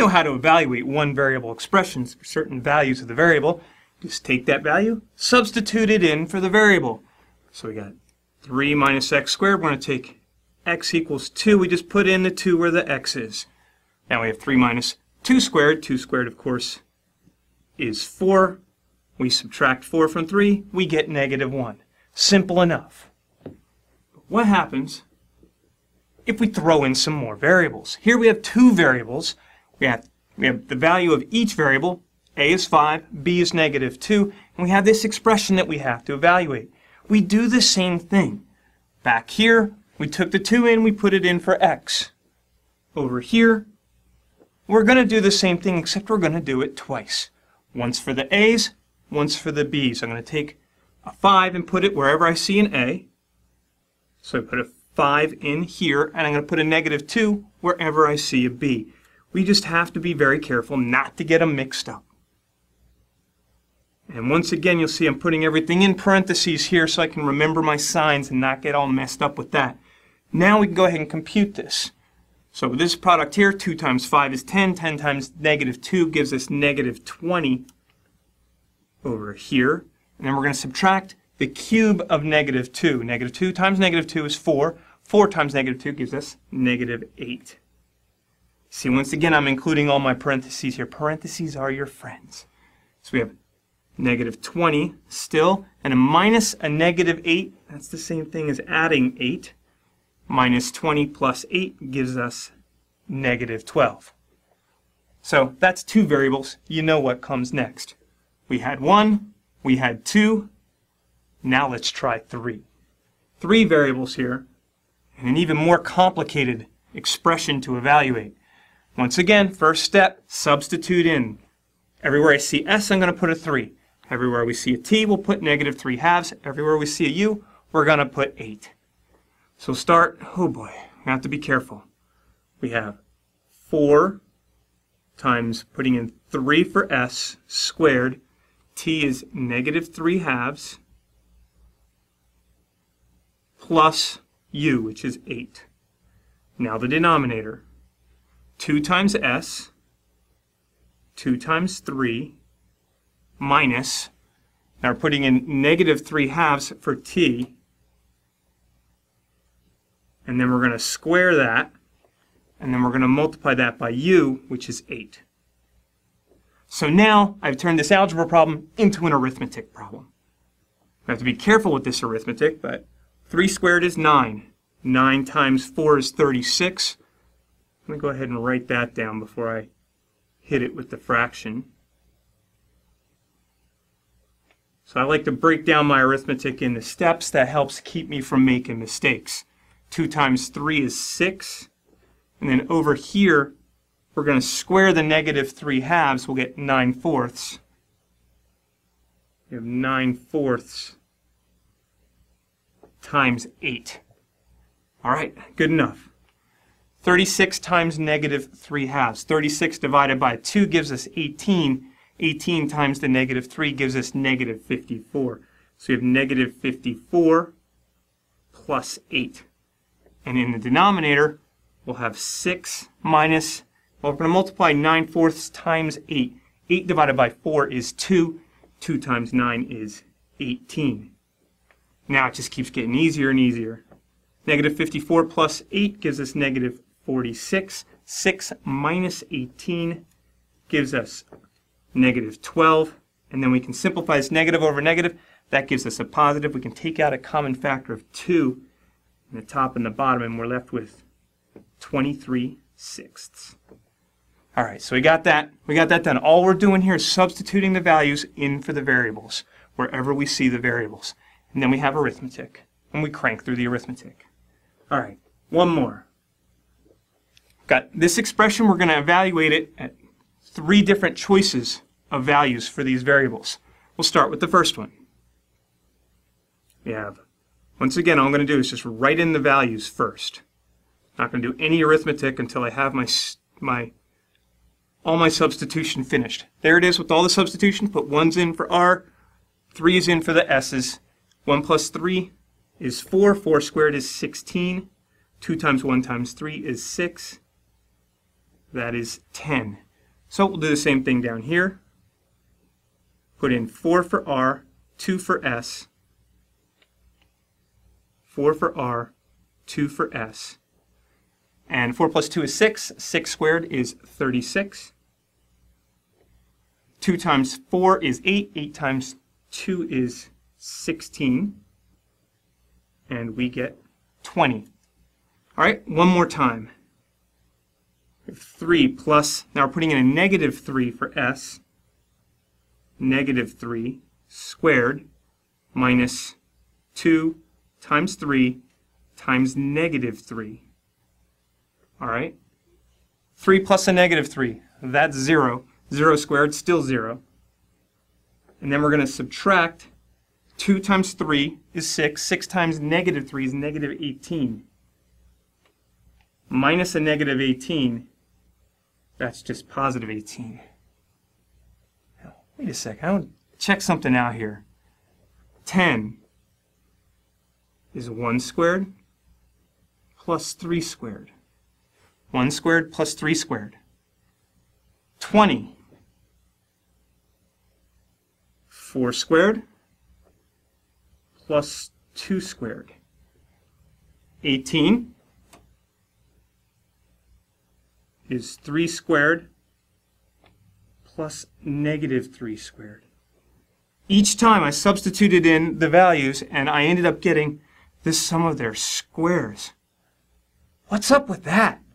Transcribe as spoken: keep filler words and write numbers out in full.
know how to evaluate one variable expressions for certain values of the variable. Just take that value, substitute it in for the variable. So we got three minus x squared. We're going to take x equals two. We just put in the two where the x is. Now we have three minus two squared. two squared, of course, is four. We subtract four from three. We get negative one. Simple enough. What happens if we throw in some more variables? Here we have two variables. We have, we have the value of each variable. A is five, B is negative two, and we have this expression that we have to evaluate. We do the same thing. Back here, we took the two in, we put it in for x. Over here, we're going to do the same thing, except we're going to do it twice. Once for the a's, once for the b's. I'm going to take a five and put it wherever I see an a. So I put a five in here, and I'm going to put a negative two wherever I see a b. We just have to be very careful not to get them mixed up. And once again, you'll see I'm putting everything in parentheses here so I can remember my signs and not get all messed up with that. Now we can go ahead and compute this. So this product here, two times five is ten. ten times negative two gives us negative twenty over here. And then we're going to subtract the cube of negative two. Negative two times negative two is four. four times negative two gives us negative eight. See, once again, I'm including all my parentheses here. Parentheses are your friends. So we have negative twenty still, and a minus a negative eight, that's the same thing as adding eight. Minus twenty plus eight gives us negative twelve. So that's two variables. You know what comes next. We had one, we had two, now let's try three. Three variables here, and an even more complicated expression to evaluate. Once again, first step, substitute in. Everywhere I see s, I'm going to put a three. Everywhere we see a t, we'll put negative three halves. Everywhere we see a u, we're going to put eight. So start, oh boy, we have to be careful. We have four times putting in three for s squared. T is negative three halves plus u, which is eight. Now the denominator. two times s, two times three, minus, now we're putting in negative three halves for t, and then we're going to square that, and then we're going to multiply that by u, which is eight. So now I've turned this algebra problem into an arithmetic problem. We have to be careful with this arithmetic, but three squared is nine. nine times four is thirty-six. I'm going to go ahead and write that down before I hit it with the fraction. So I like to break down my arithmetic into steps. That helps keep me from making mistakes. two times three is six. And then over here, we're going to square the negative three halves. We'll get nine fourths. We have nine fourths times eight. All right, good enough. thirty-six times negative three halves. thirty-six divided by two gives us eighteen. eighteen times the negative three gives us negative fifty-four. So we have negative fifty-four plus eight. And in the denominator, we'll have six minus, well, we're going to multiply nine fourths times eight. eight divided by four is two. two times nine is eighteen. Now it just keeps getting easier and easier. Negative fifty-four plus eight gives us negative forty-six. six minus eighteen gives us negative twelve. And then we can simplify this negative over negative. That gives us a positive. We can take out a common factor of two in the top and the bottom, and we're left with twenty-three sixths. All right, so we got that. We got that done. All we're doing here is substituting the values in for the variables, wherever we see the variables. And then we have arithmetic, and we crank through the arithmetic. All right, one more. Got this expression. We're going to evaluate it at three different choices of values for these variables. We'll start with the first one. We have, once again, all I'm going to do is just write in the values first. Not going to do any arithmetic until I have my my all my substitution finished. There it is with all the substitution. Put ones in for R, three is in for the S's. one plus three is four. four squared is sixteen. two times one times three is six. That is ten. So we'll do the same thing down here. Put in four for R, two for S. four for R, two for S. And four plus two is six. six squared is thirty-six. two times four is eight. eight times two is sixteen. And we get twenty. All right, one more time. three plus, now we're putting in a negative three for S. Negative three squared minus two times three times negative three. All right? three plus a negative three, that's zero. zero squared, still zero. And then we're going to subtract two times three is six. six times negative three is negative eighteen. Minus a negative eighteen, that's just positive eighteen. Now, wait a sec, I want to check something out here. ten is one squared plus three squared. one squared plus three squared. twenty. four squared plus two squared. eighteen is three squared plus negative three squared. Each time I substituted in the values and I ended up getting the sum of their squares. What's up with that?